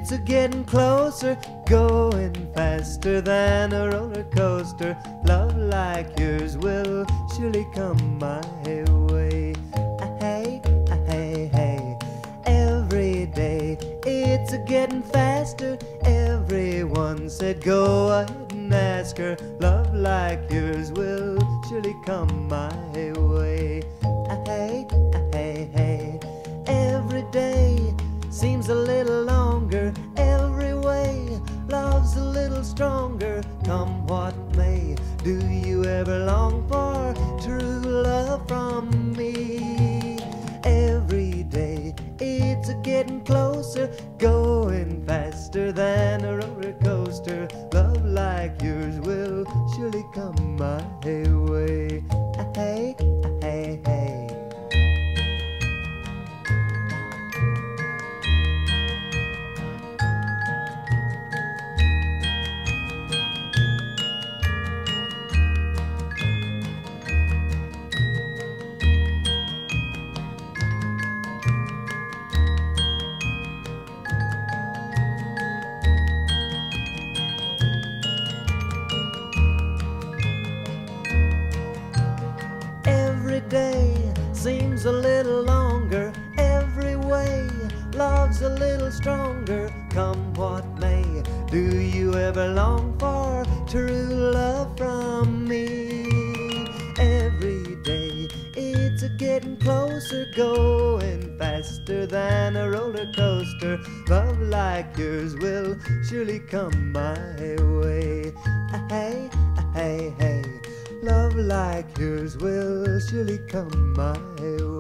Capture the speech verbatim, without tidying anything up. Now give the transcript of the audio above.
It's a getting closer, going faster than a roller coaster. Love like yours will surely come my way. Hey, hey, hey, every day it's a getting faster. Everyone said go ahead and ask her. Love like yours will surely come my way. Hey, hey, hey, every day seems a little longer. Every way love's a little stronger. Come what may, do you ever long for true love from me? Every day it's a getting closer, going faster than a roller coaster. Love like yours will surely come my way. Hey, hey, hey. Every day seems a little longer. Every way love's a little stronger. Come what may, do you ever long for true love from me? Every day it's a getting closer, going faster than a roller coaster. Love like yours will surely come my way. Hey, hey, hey, love like yours will surely come my way.